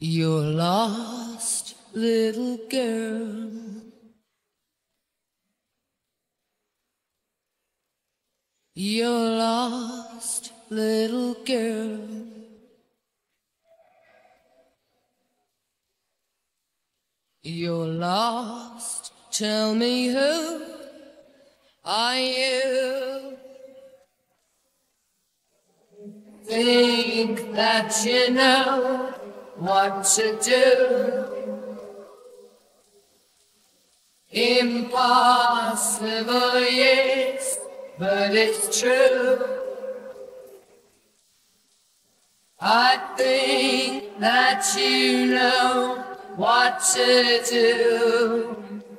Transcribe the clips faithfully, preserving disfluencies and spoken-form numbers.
You're lost, little girl. You're lost, little girl. You're lost, tell me who are you? Think that you know what to do. Impossible, yes, but it's true. I think that you know what to do.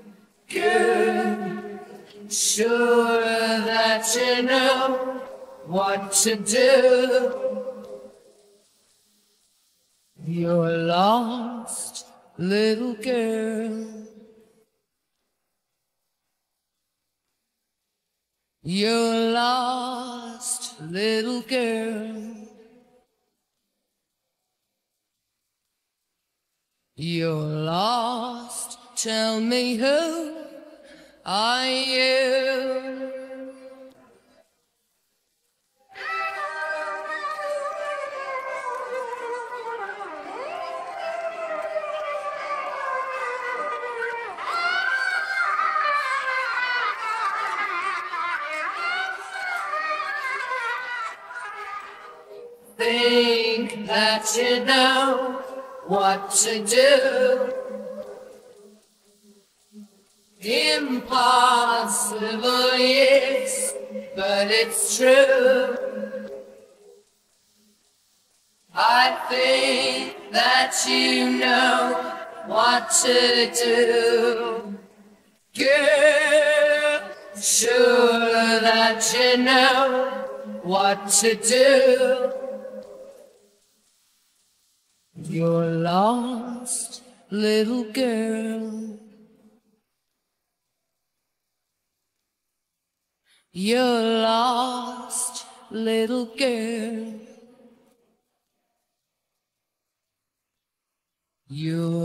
Good, sure that you know what to do. You're lost, little girl. You're lost, little girl. You're lost, tell me who are you? Think that you know what to do. Impossible, yes, but it's true. I think that you know what to do. Girl, sure that you know what to do. You're lost, little girl. You're lost, little girl. You're